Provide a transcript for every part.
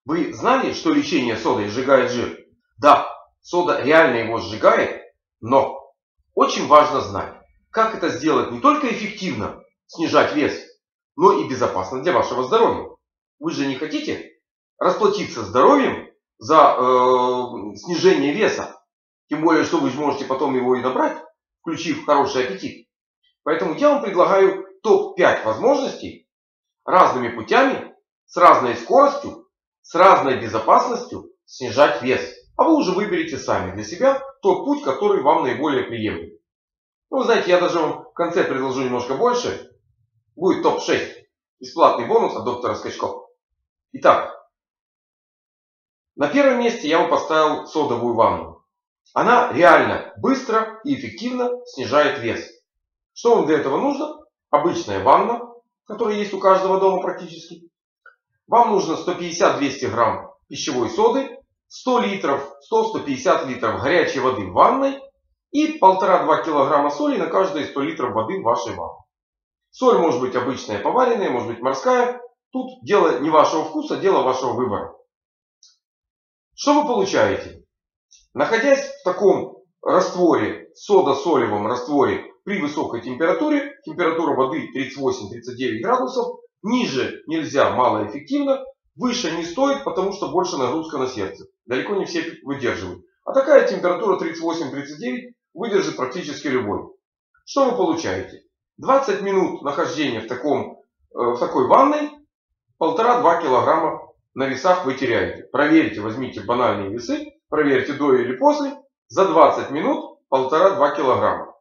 Вы знали, что лечение содой сжигает жир? Да, сода реально его сжигает, но очень важно знать, как это сделать не только эффективно, снижать вес, но и безопасно для вашего здоровья. Вы же не хотите расплатиться здоровьем за снижение веса. Тем более, что вы же можете потом его и набрать, включив хороший аппетит. Поэтому я вам предлагаю топ-5 возможностей разными путями, с разной скоростью, с разной безопасностью снижать вес. А вы уже выберете сами для себя тот путь, который вам наиболее приемлем. Ну, вы знаете, я даже вам в конце предложу немножко больше. Будет топ-6. Бесплатный бонус от доктора Скачков. Итак, на первом месте я бы поставил содовую ванну. Она реально быстро и эффективно снижает вес. Что вам для этого нужно? Обычная ванна, которая есть у каждого дома практически. Вам нужно 150-200 грамм пищевой соды, 100 литров, 100-150 литров горячей воды в ванной и 1,5-2 килограмма соли на каждые 100 литров воды в вашей ванне. Соль может быть обычная поваренная, может быть морская. Тут дело не вашего вкуса, дело вашего выбора. Что вы получаете? Находясь в таком растворе, сода-солевом растворе при высокой температуре, температура воды 38-39 градусов, ниже нельзя, малоэффективно, выше не стоит, потому что больше нагрузка на сердце. Далеко не все выдерживают. А такая температура 38-39 выдержит практически любой. Что вы получаете? 20 минут нахождения в такой ванной, 1,5-2 килограмма на весах вы теряете. Проверьте, возьмите банальные весы, проверьте до или после. За 20 минут 1,5-2 килограмма.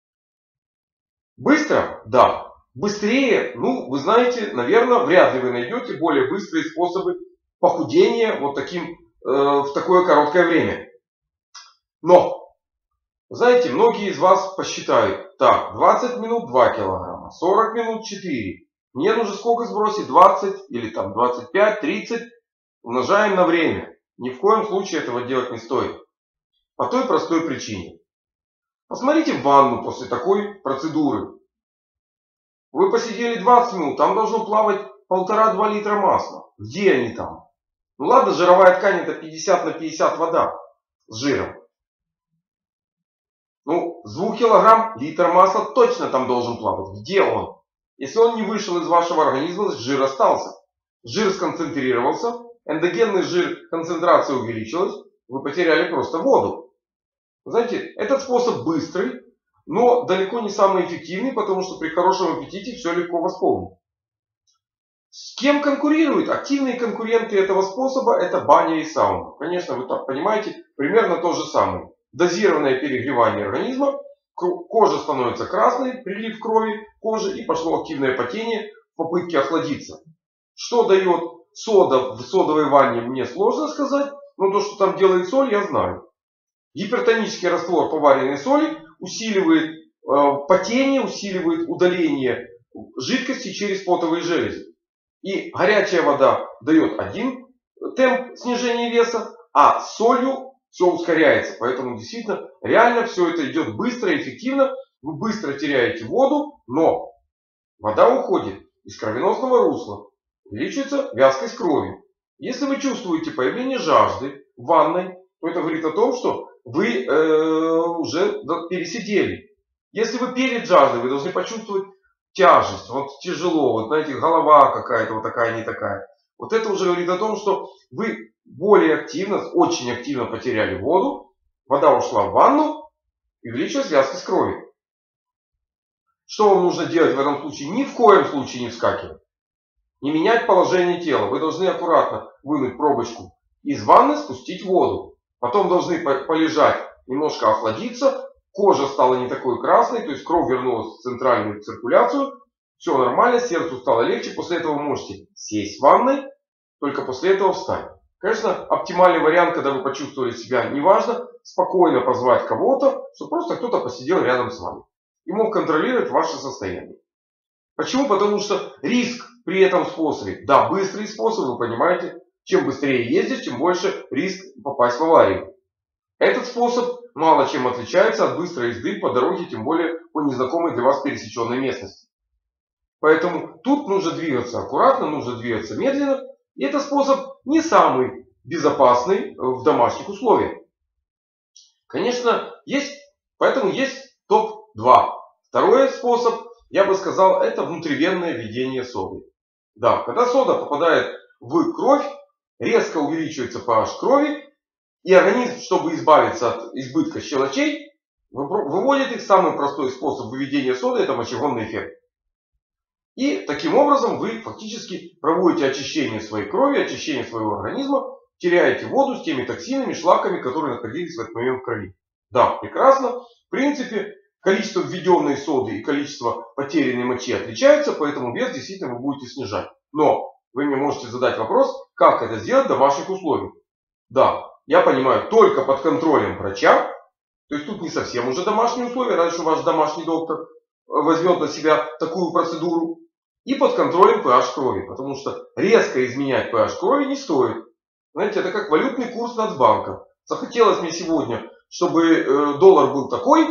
Быстро? Да. Быстрее, ну, вы знаете, наверное, вряд ли вы найдете более быстрые способы похудения вот в такое короткое время. Но, знаете, многие из вас посчитают, так, 20 минут 2 килограмма, 40 минут 4. Мне нужно сколько сбросить? 20 или там 25, 30. Умножаем на время. Ни в коем случае этого делать не стоит. По той простой причине. Посмотрите в ванну после такой процедуры. Вы посидели 20 минут, там должно плавать 1,5-2 литра масла. Где они там? Ну ладно, жировая ткань это 50 на 50 вода с жиром. Ну, с 2 килограмм литр масла точно там должен плавать. Где он? Если он не вышел из вашего организма, жир остался. Жир сконцентрировался, эндогенный жир, концентрация увеличилась, вы потеряли просто воду. Знаете, этот способ быстрый, но далеко не самый эффективный, потому что при хорошем аппетите все легко восполнить. С кем конкурируют? Активные конкуренты этого способа это баня и сауна. Конечно, вы так понимаете, примерно то же самое. Дозированное перегревание организма, кожа становится красной, прилив крови кожи и пошло активное потение в попытке охладиться. Что дает сода в содовой ванне, мне сложно сказать, но то, что там делает соль, я знаю. Гипертонический раствор поваренной соли усиливает потение, усиливает удаление жидкости через потовые железы. И горячая вода дает один темп снижения веса, а с солью все ускоряется. Поэтому действительно реально все это идет быстро и эффективно. Вы быстро теряете воду, но вода уходит из кровеносного русла. Увеличивается вязкость крови. Если вы чувствуете появление жажды в ванной, то это говорит о том, что вы уже пересидели. Если вы перед жаждой, вы должны почувствовать тяжесть, вот тяжело, вот знаете, голова какая-то вот такая, не такая. Вот это уже говорит о том, что вы более активно, очень активно потеряли воду, вода ушла в ванну и увеличилась вязкость крови. Что вам нужно делать в этом случае? Ни в коем случае не вскакивать. Не менять положение тела. Вы должны аккуратно вынуть пробочку из ванны, спустить воду. Потом должны полежать, немножко охладиться. Кожа стала не такой красной, то есть кровь вернулась в центральную циркуляцию. Все нормально, сердцу стало легче. После этого вы можете сесть в ванной, только после этого встать. Конечно, оптимальный вариант, когда вы почувствовали себя неважно, спокойно позвать кого-то, чтобы просто кто-то посидел рядом с вами и мог контролировать ваше состояние. Почему? Потому что риск при этом способе, да, быстрый способ, вы понимаете, чем быстрее ездишь, тем больше риск попасть в аварию. Этот способ мало чем отличается от быстрой езды по дороге, тем более по незнакомой для вас пересеченной местности. Поэтому тут нужно двигаться аккуратно, нужно двигаться медленно, И это способ не самый безопасный в домашних условиях. Конечно, поэтому есть топ-2. Второй способ, я бы сказал, это внутривенное введение соды. Да, когда сода попадает в кровь, резко увеличивается pH крови, и организм, чтобы избавиться от избытка щелочей, выводит их. Самый простой способ выведения соды — это мочегонный эффект. И таким образом вы фактически проводите очищение своей крови, очищение своего организма, теряете воду с теми токсинами, шлаками, которые находились в этот момент в крови. Да, прекрасно. В принципе, количество введенной соды и количество потерянной мочи отличаются, поэтому вес действительно вы будете снижать. Но вы мне можете задать вопрос, как это сделать в домашних условиях. Да, я понимаю, только под контролем врача. То есть тут не совсем уже домашние условия, раньше ваш домашний доктор возьмет на себя такую процедуру. И под контролем pH крови, потому что резко изменять pH крови не стоит. Знаете, это как валютный курс Нацбанка. Захотелось мне сегодня, чтобы доллар был такой,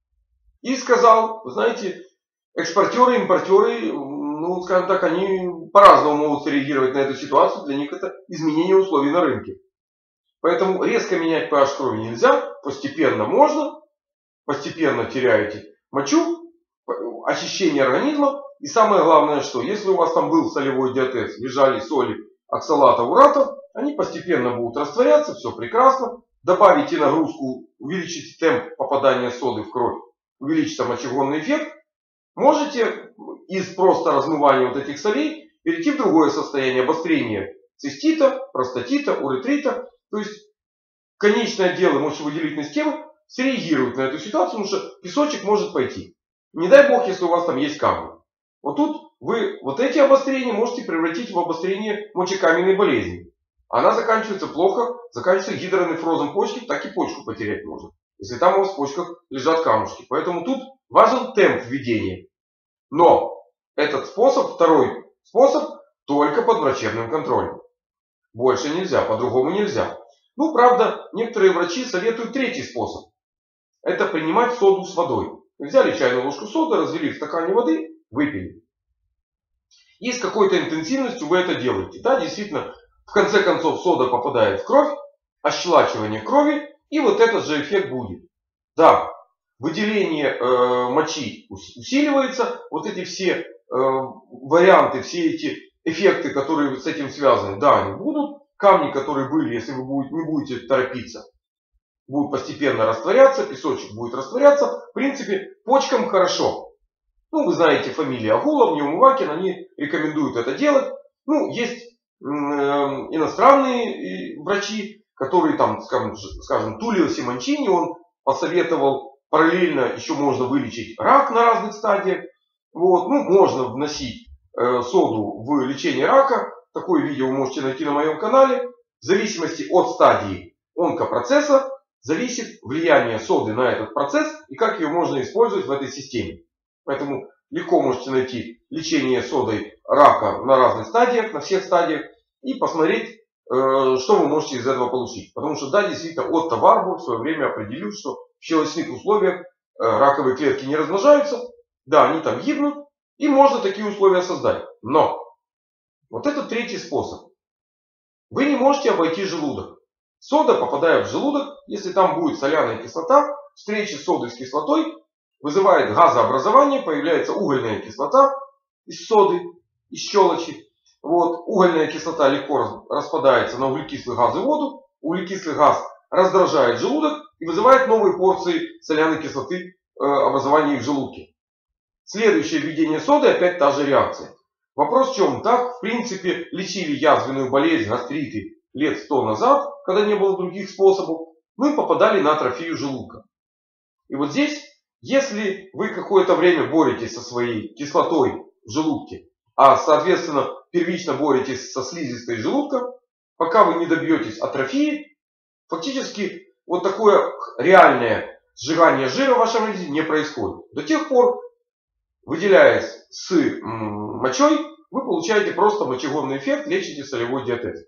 и сказал, вы знаете, экспортеры, импортеры, ну, скажем так, они по-разному могут реагировать на эту ситуацию. Для них это изменение условий на рынке. Поэтому резко менять pH крови нельзя, постепенно можно, постепенно теряете мочу, очищение организма. И самое главное, что если у вас там был солевой диатез, лежали соли оксалата, урата, они постепенно будут растворяться, все прекрасно. Добавите нагрузку, увеличите темп попадания соды в кровь, увеличится мочегонный эффект. Можете из просто размывания вот этих солей перейти в другое состояние, обострение цистита, простатита, уретрита. То есть конечные отделы мочевыделительной системы среагируют на эту ситуацию, потому что песочек может пойти. Не дай бог, если у вас там есть камни. Вот тут вы вот эти обострения можете превратить в обострение мочекаменной болезни. Она заканчивается плохо, заканчивается гидронефрозом почки, так и почку потерять может, если там у вас в почках лежат камушки. Поэтому тут важен темп введения. Но этот способ, второй способ, только под врачебным контролем. Больше нельзя, по-другому нельзя. Ну, правда, некоторые врачи советуют третий способ. Это принимать соду с водой. Взяли чайную ложку соды, развели в стакане воды, выпили. И с какой-то интенсивностью вы это делаете. Да, действительно, в конце концов сода попадает в кровь, ощелачивание крови, и вот этот же эффект будет. Да, выделение мочи усиливается, вот эти все варианты, все эти эффекты, которые с этим связаны, да, они будут. Камни, которые были, если вы не будете торопиться, будут постепенно растворяться, песочек будет растворяться. В принципе, почкам хорошо. Ну, вы знаете фамилии Агулов, Неумывакин, они рекомендуют это делать. Ну, есть иностранные врачи, которые там, скажем, Тулио Симончини, он посоветовал параллельно еще можно вылечить рак на разных стадиях. Вот. Ну, можно вносить соду в лечение рака. Такое видео вы можете найти на моем канале. В зависимости от стадии онкопроцесса зависит влияние соды на этот процесс и как ее можно использовать в этой системе. Поэтому легко можете найти лечение содой рака на разных стадиях, на всех стадиях, и посмотреть, что вы можете из этого получить. Потому что, да, действительно, Отто Варбург в свое время определил, что в щелочных условиях раковые клетки не размножаются, да, они там гибнут, и можно такие условия создать. Но вот это третий способ. Вы не можете обойти желудок. Сода, попадая в желудок, если там будет соляная кислота, встреча соды с кислотой вызывает газообразование, появляется угольная кислота из соды, из щелочи. Вот. Угольная кислота легко распадается на углекислый газ и воду. Углекислый газ раздражает желудок и вызывает новые порции соляной кислоты образования в желудке. Следующее введение соды, опять та же реакция. Вопрос в чем? Так, в принципе, лечили язвенную болезнь, гастриты лет 100 назад, когда не было других способов, мы попадали на атрофию желудка. И вот здесь, если вы какое-то время боретесь со своей кислотой в желудке, а соответственно первично боретесь со слизистой желудка, пока вы не добьетесь атрофии, фактически вот такое реальное сжигание жира в вашем организме не происходит. До тех пор, выделяясь с мочой, вы получаете просто мочегонный эффект, лечите солевой диатез.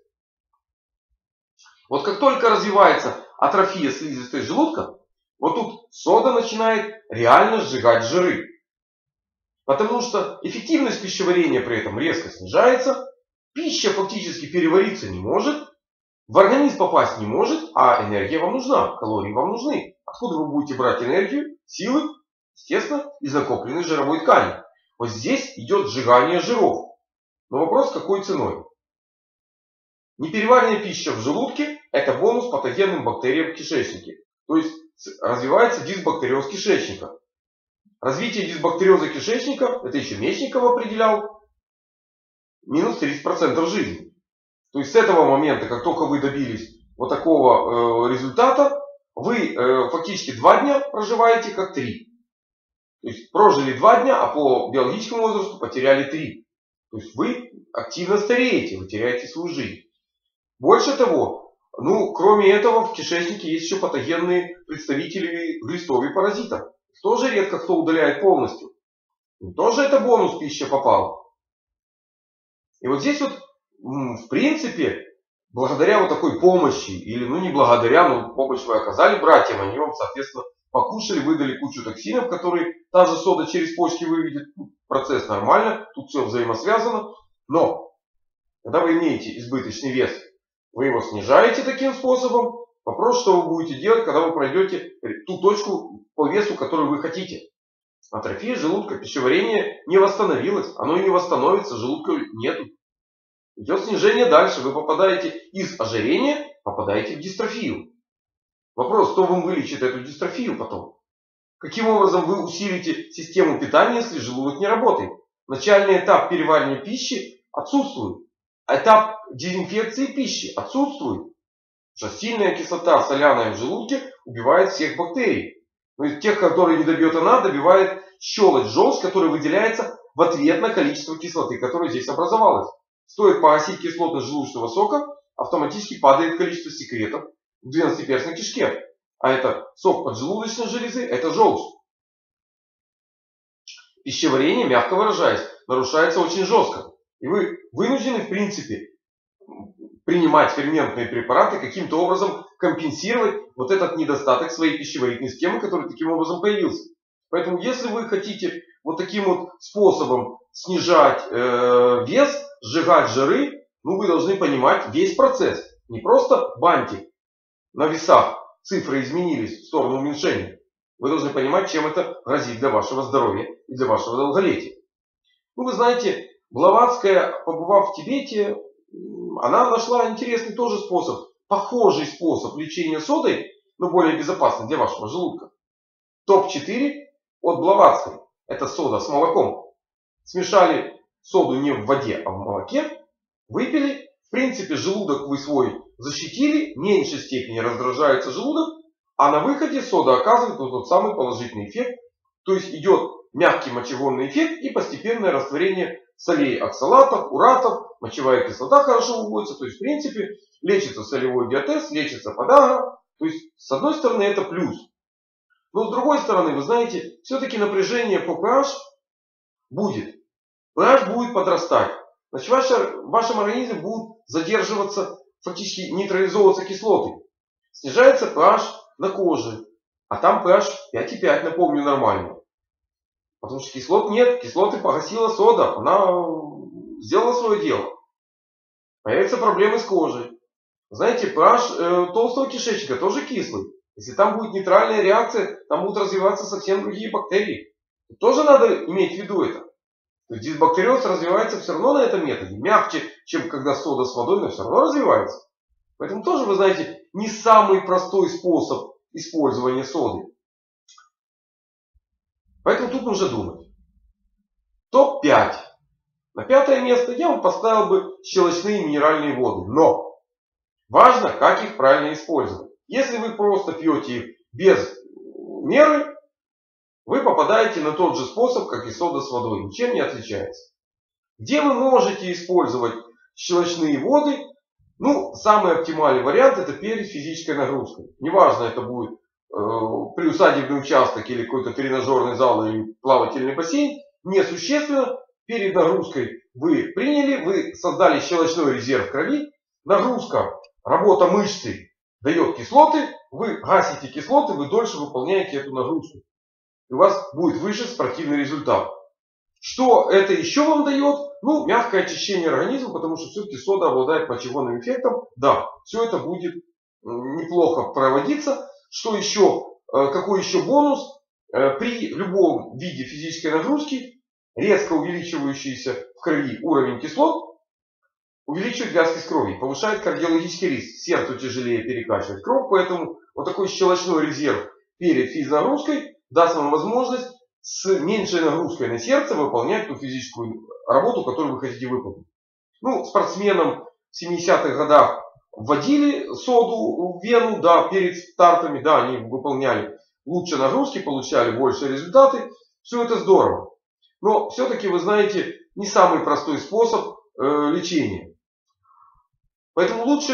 Вот как только развивается атрофия слизистой желудка, вот тут сода начинает реально сжигать жиры. Потому что эффективность пищеварения при этом резко снижается. Пища фактически перевариться не может, в организм попасть не может, а энергия вам нужна, калории вам нужны. Откуда вы будете брать энергию, силы? Естественно, из накопленной жировой ткани. Вот здесь идет сжигание жиров. Но вопрос, какой ценой? Непереваренная пища в желудке – это бонус патогенным бактериям в кишечнике. То есть развивается дисбактериоз кишечника. Развитие дисбактериоза кишечника, это еще Мечников определял, минус 30% жизни. То есть с этого момента, как только вы добились вот такого результата, вы фактически 2 дня проживаете как 3. То есть прожили 2 дня, а по биологическому возрасту потеряли 3. То есть вы активно стареете, вы теряете свою жизнь. Больше того, кроме этого в кишечнике есть еще патогенные представители глистов и паразитов. Тоже редко кто удаляет полностью. И тоже это бонус пища попала. И вот здесь вот, в принципе, благодаря вот такой помощи, или не благодаря, но помощь вы оказали братьям, они вам, соответственно, покушали, выдали кучу токсинов, которые та же сода через почки выведет. Процесс нормально, тут все взаимосвязано. Но, когда вы имеете избыточный вес, вы его снижаете таким способом. Вопрос, что вы будете делать, когда вы пройдете ту точку по весу, которую вы хотите. Атрофия желудка, пищеварение не восстановилось. Оно и не восстановится, желудка нету. Идет снижение дальше. Вы попадаете из ожирения, попадаете в дистрофию. Вопрос, кто вам вылечит эту дистрофию потом? Каким образом вы усилите систему питания, если желудок не работает? Начальный этап переваривания пищи отсутствует. Этап дезинфекции пищи отсутствует. Потому что сильная кислота соляная в желудке убивает всех бактерий. Но из тех, которые не добьет она, добивает щелочь, желчь, которая выделяется в ответ на количество кислоты, которая здесь образовалась. Стоит погасить кислотность желудочного сока, автоматически падает количество секретов в двенадцатиперстной кишке. А это сок поджелудочной железы, это желчь. Пищеварение, мягко выражаясь, нарушается очень жестко. И вы вынуждены, в принципе, принимать ферментные препараты, каким-то образом компенсировать вот этот недостаток своей пищеварительной системы, который таким образом появился. Поэтому, если вы хотите вот таким вот способом снижать вес, сжигать жиры, вы должны понимать весь процесс. Не просто бантик на весах, цифры изменились в сторону уменьшения. Вы должны понимать, чем это грозит для вашего здоровья и для вашего долголетия. Вы знаете, Блаватская, побывав в Тибете, она нашла интересный тоже способ, похожий способ лечения содой, но более безопасный для вашего желудка. Топ-4 от Блаватской. Это сода с молоком. Смешали соду не в воде, а в молоке. Выпили. В принципе, желудок вы свой защитили. В меньшей степени раздражается желудок. А на выходе сода оказывает тот самый положительный эффект. То есть идет мягкий мочегонный эффект и постепенное растворение солей, оксалатов, уратов. Мочевая кислота хорошо выводится. То есть, в принципе, лечится солевой диатез, лечится подагра. То есть, с одной стороны, это плюс. Но с другой стороны, вы знаете, все-таки напряжение по pH будет. pH будет подрастать. Значит, в вашем организме будут задерживаться, фактически нейтрализовываться кислоты. Снижается pH на коже. А там pH 5,5, напомню, нормально. Потому что кислот нет. Кислоты погасила сода. Она сделала свое дело. Появятся проблемы с кожей. Знаете, pH толстого кишечника тоже кислый. Если там будет нейтральная реакция, там будут развиваться совсем другие бактерии. Тоже надо иметь в виду это. То есть дисбактериоз развивается все равно на этом методе. Мягче, чем когда сода с водой, но все равно развивается. Поэтому тоже, вы знаете, не самый простой способ использования соды. Поэтому тут нужно думать. Топ-5. На 5 место я вам поставил бы щелочные минеральные воды. Но важно, как их правильно использовать. Если вы просто пьете их без меры, вы попадаете на тот же способ, как и сода с водой. Ничем не отличается. Где вы можете использовать щелочные воды? Самый оптимальный вариант это перед физической нагрузкой. Неважно, это будет приусадебный участок или какой-то тренажерный зал или плавательный бассейн. Несущественно. Перед нагрузкой вы приняли, вы создали щелочной резерв крови. Нагрузка, работа мышцы дает кислоты, вы гасите кислоты, вы дольше выполняете эту нагрузку. И у вас будет выше спортивный результат. Что это еще вам дает? Ну, мягкое очищение организма, потому что все-таки сода обладает мочегонным эффектом. Да, все это будет неплохо проводиться. Что еще? Какой еще бонус? При любом виде физической нагрузки резко увеличивающийся в крови уровень кислот увеличивает вязкость крови, повышает кардиологический риск. Сердцу тяжелее перекачивать кровь, поэтому вот такой щелочной резерв перед физнагрузкой даст вам возможность с меньшей нагрузкой на сердце выполнять ту физическую работу, которую вы хотите выполнить. Ну, спортсменам в 70-х годах вводили соду в вену, да, перед стартами, да, они выполняли лучше нагрузки, получали больше результаты. Все это здорово. Но все-таки, вы знаете, не самый простой способ лечения. Поэтому лучше,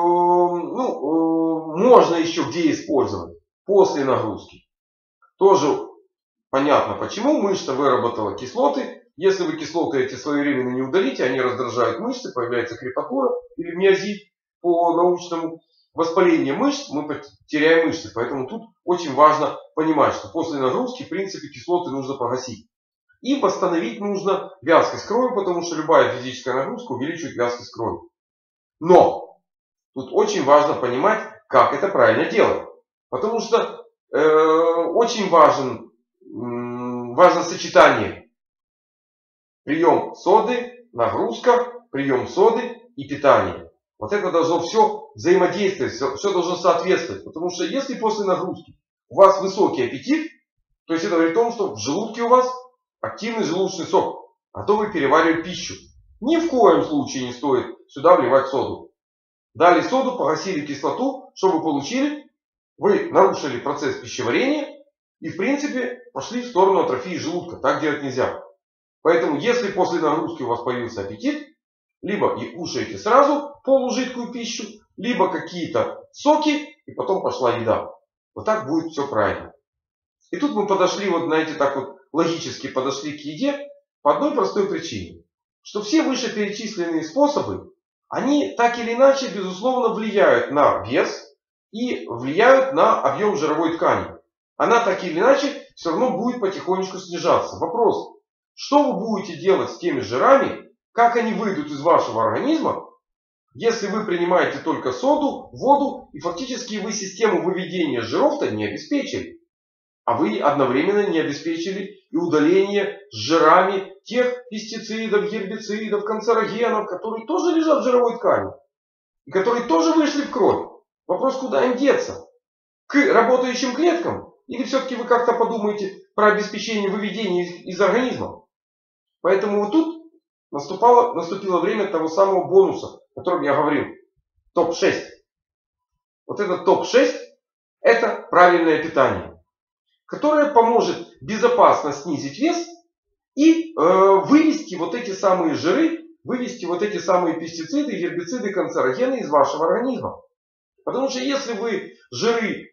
можно еще где использовать после нагрузки. Тоже понятно почему. Мышца выработала кислоты. Если вы кислоты эти своевременно не удалите, они раздражают мышцы, появляется крепатура или миозит по научному. Воспаление мышц, мы теряем мышцы. Поэтому тут очень важно понимать, что после нагрузки в принципе кислоты нужно погасить. И восстановить нужно вязкость крови, потому что любая физическая нагрузка увеличивает вязкость крови. Но тут очень важно понимать, как это правильно делать. Потому что очень важно сочетание. Прием соды, нагрузка, прием соды и питание. Вот это должно все взаимодействовать, все должно соответствовать. Потому что если после нагрузки у вас высокий аппетит, то есть это говорит о том, что в желудке у вас активный желудочный сок, готовый переваривать пищу. Ни в коем случае не стоит сюда вливать соду. Дали соду, погасили кислоту, что вы получили? Вы нарушили процесс пищеварения и в принципе пошли в сторону атрофии желудка. Так делать нельзя. Поэтому если после нагрузки у вас появился аппетит, либо и кушаете сразу полужидкую пищу, либо какие-то соки и потом пошла еда. Вот так будет все правильно. И тут мы подошли, вот знаете, так вот логически подошли к еде по одной простой причине. Что все вышеперечисленные способы, они так или иначе, безусловно, влияют на вес и влияют на объем жировой ткани. Она так или иначе все равно будет потихонечку снижаться. Вопрос, что вы будете делать с теми жирами, как они выйдут из вашего организма, если вы принимаете только соду, воду и фактически вы систему выведения жиров-то не обеспечили. А вы одновременно не обеспечили и удаление с жирами тех пестицидов, гербицидов, канцерогенов, которые тоже лежат в жировой ткани. И которые тоже вышли в кровь. Вопрос, куда им деться? К работающим клеткам? Или все-таки вы как-то подумаете про обеспечение выведения из организма? Поэтому вот тут наступило время того самого бонуса, о котором я говорил. Топ-6. Вот этот топ-6 это правильное питание, которое поможет безопасно снизить вес и вывести вот эти самые жиры, вывести вот эти самые пестициды, гербициды, канцерогены из вашего организма. Потому что если вы жиры,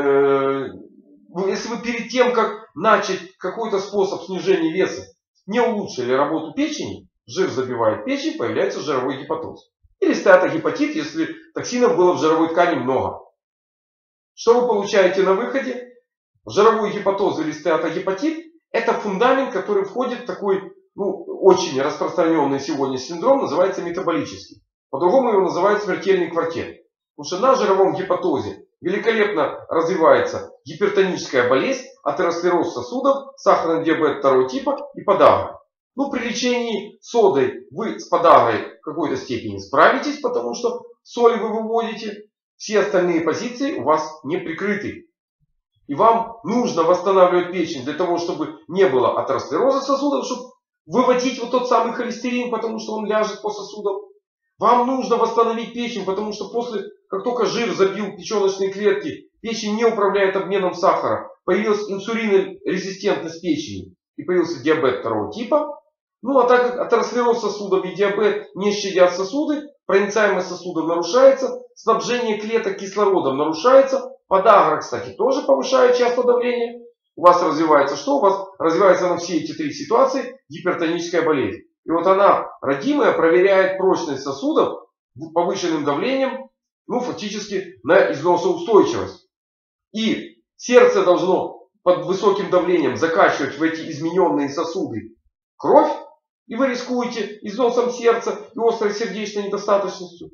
если вы перед тем, как начать какой-то способ снижения веса, не улучшили работу печени, жир забивает печень, появляется жировой гепатоз. Или стеатогепатит, если токсинов было в жировой ткани много. Что вы получаете на выходе? Жировой гепатоз или стеатогепатит – это фундамент, который входит в такой очень распространенный сегодня синдром, называется метаболический. По-другому его называют смертельный квартет. Потому что на жировом гепатозе великолепно развивается гипертоническая болезнь, атеросклероз сосудов, сахарный диабет второго типа и подагра. При лечении содой вы с подагрой в какой-то степени справитесь, потому что соль вы выводите. Все остальные позиции у вас не прикрыты. И вам нужно восстанавливать печень для того, чтобы не было атеросклероза сосудов, чтобы выводить вот тот самый холестерин, потому что он ляжет по сосудам. Вам нужно восстановить печень, потому что как только жир забил печеночные клетки, печень не управляет обменом сахара, появилась инсулинорезистентность печени и появился диабет второго типа. А так как атеросклероз сосудов и диабет не щадят сосуды, проницаемость сосудов нарушается, снабжение клеток кислородом нарушается, подагра, кстати, тоже повышает часто давление. У вас развивается что? У вас развивается на все эти три ситуации гипертоническая болезнь. И вот она, родимая, проверяет прочность сосудов повышенным давлением, фактически на износоустойчивость. И сердце должно под высоким давлением закачивать в эти измененные сосуды кровь, и вы рискуете износом сердца и острой сердечной недостаточностью,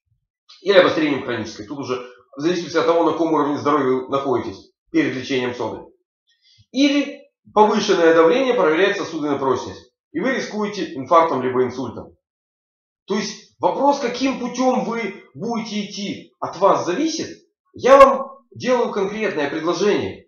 или обострением хронической. Тут уже в зависимости от того, на каком уровне здоровья вы находитесь перед лечением содой. Или повышенное давление проверяет сосудную прочность, и вы рискуете инфарктом либо инсультом. То есть вопрос, каким путем вы будете идти, от вас зависит. Я вам делаю конкретное предложение.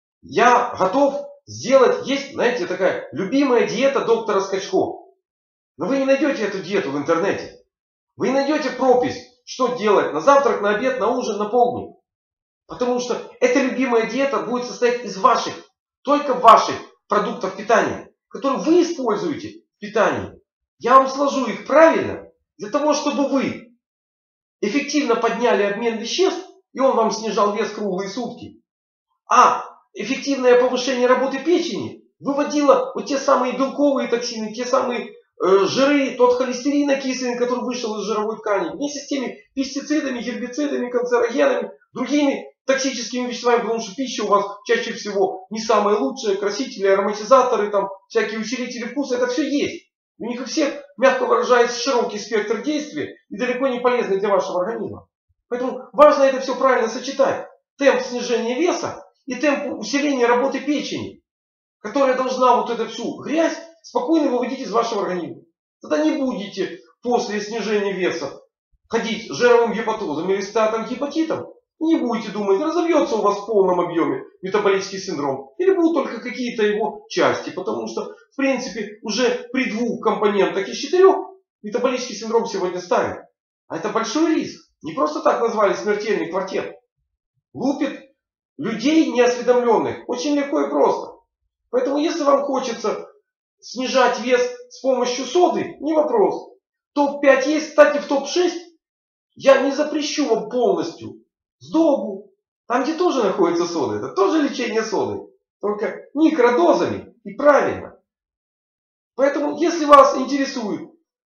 Я готов сделать, есть, знаете, такая любимая диета доктора Скачко. Но вы не найдете эту диету в интернете. Вы не найдете пропись, что делать на завтрак, на обед, на ужин, на полдник. Потому что эта любимая диета будет состоять из ваших, только ваших продуктов питания, которые вы используете в питании. Я вам сложу их правильно, для того, чтобы вы эффективно подняли обмен веществ, и он вам снижал вес круглые сутки. А эффективное повышение работы печени выводило вот те самые белковые токсины, те самые жиры, тот холестерин окисленный, который вышел из жировой ткани, вместе с теми пестицидами, гербицидами, канцерогенами, другими токсическими веществами, потому что пища у вас чаще всего не самая лучшая, красители, ароматизаторы, там, всякие усилители вкуса, это все есть. У них у всех, мягко выражаясь, широкий спектр действия и далеко не полезный для вашего организма. Поэтому важно это все правильно сочетать. Темп снижения веса и темп усиления работы печени, которая должна вот эту всю грязь спокойно выводить из вашего организма. Тогда не будете после снижения веса ходить с жировым гепатозом или статом гепатитом. Не будете думать, разовьется у вас в полном объеме метаболический синдром. Или будут только какие-то его части. Потому что, в принципе, уже при 2 компонентах из 4 метаболический синдром сегодня ставит. А это большой риск. Не просто так назвали смертельный квартет. Лупит людей неосведомленных. Очень легко и просто. Поэтому, если вам хочется снижать вес с помощью соды, не вопрос. Топ-5 есть, кстати, в топ-6 я не запрещу вам полностью. Сдобу, там где тоже находится сода, это тоже лечение содой. Только микродозами и правильно. Поэтому, если вас интересует,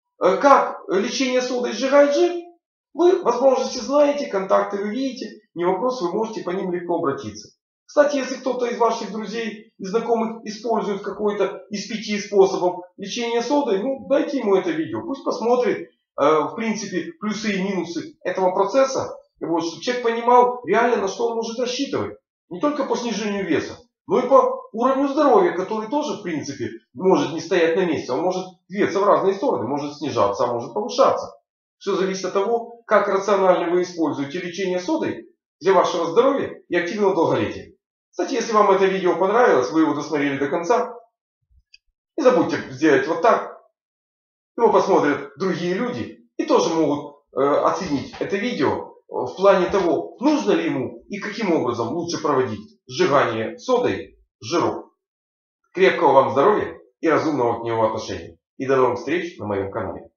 как лечение содой сжигает жир, вы возможности знаете, контакты вы видите, не вопрос, вы можете по ним легко обратиться. Кстати, если кто-то из ваших друзей и знакомых использует какой-то из 5 способов лечения содой, ну дайте ему это видео, пусть посмотрит, в принципе, плюсы и минусы этого процесса, вот, чтобы человек понимал реально, на что он может рассчитывать. Не только по снижению веса, но и по уровню здоровья, который тоже, в принципе, может не стоять на месте. Он может двигаться в разные стороны, может снижаться, а может повышаться. Все зависит от того, как рационально вы используете лечение содой для вашего здоровья и активного долголетия. Кстати, если вам это видео понравилось, вы его досмотрели до конца, не забудьте сделать вот так. Его посмотрят другие люди и тоже могут оценить это видео в плане того, нужно ли ему и каким образом лучше проводить сжигание содой жиров. Крепкого вам здоровья и разумного к нему отношения. И до новых встреч на моем канале.